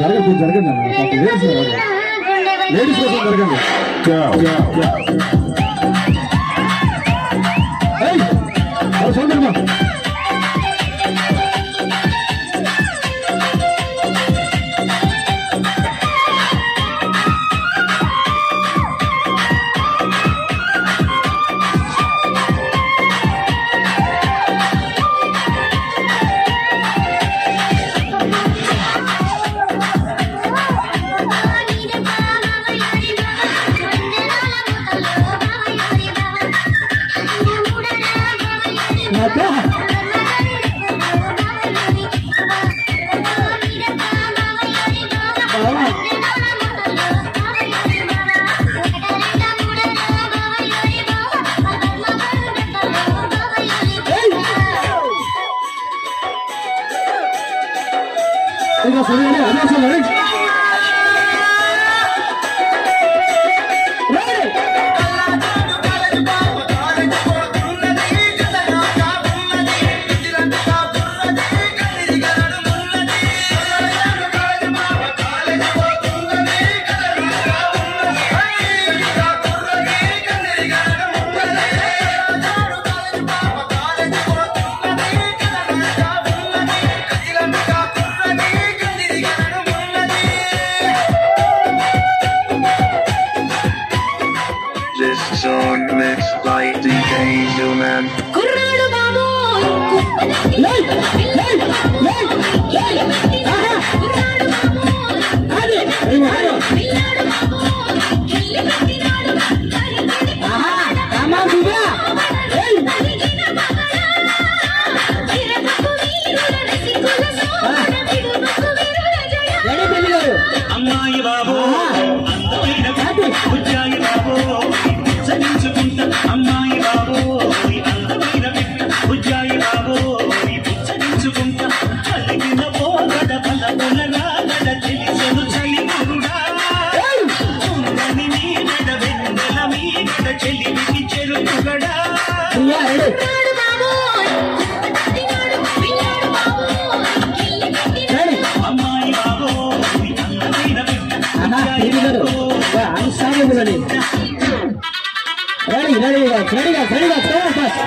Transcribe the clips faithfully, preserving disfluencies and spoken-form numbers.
జరగదు జరగండి ladies ladies కోసం జరగండి చూడమ్మా Song mixed by D J Newman. Kurradu babu, lay, lay, lay, lay. Aha, kurradu babu, adi, pilladu babu, kelli pettinadu, kari kari. Aha, kama suga. Hey, aligina magala, chiraku veerula rasikula soda, viduku veerula jaya. Ready pilladu. Ammayi babu, andaina kati, ujjayi babu. అమ్మాయి బాబో అందమైన బిడ్డ ఉజ్జాయి బాబో పుచ్చగించుకుంటా కలిగిన పోగడ బలముల రాగడ తెలిసెను చలి గురుడా ఉందని మీగడ వెన్నెల మీగడ చెలిమికి చెరుకుగడా అమ్మాయి బాబో అందమైన బిడ్డ ఉజ్జాయి బాబో ready, ready, guys, ready, guys, ready, guys, come on, fast.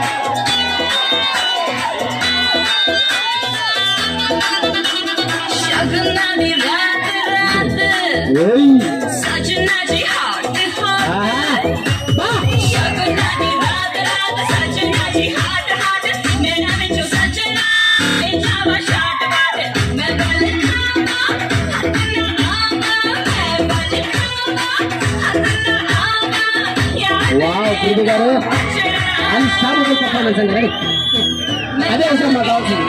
Shagna di raat raat, sajna ji heart heart. Shagna di raat raat, sajna ji heart heart. Mera vichu sajna, le jawa shot baat. Main bale khama, hatna aama, main bale khama, hatna aama. Wow, pretty garu, unstoppable performance and ready. Ade usa Madhav ji.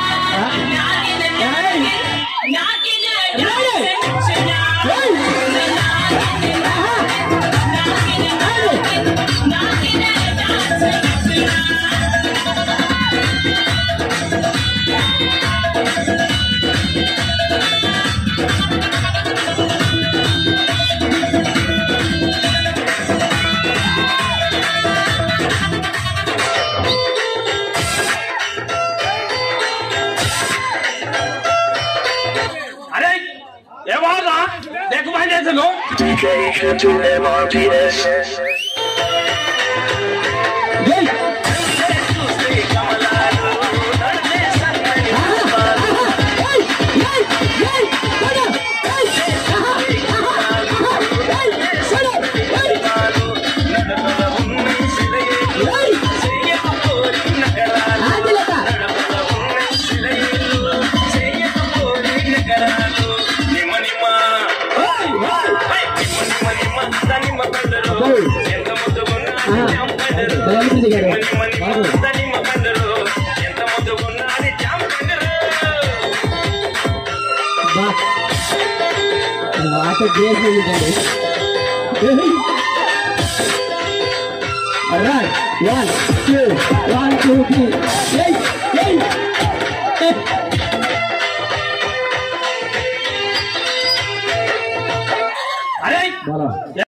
D J to M R P S. What a great movie. All right, one, two, one, two, three. Yay, yay. All right.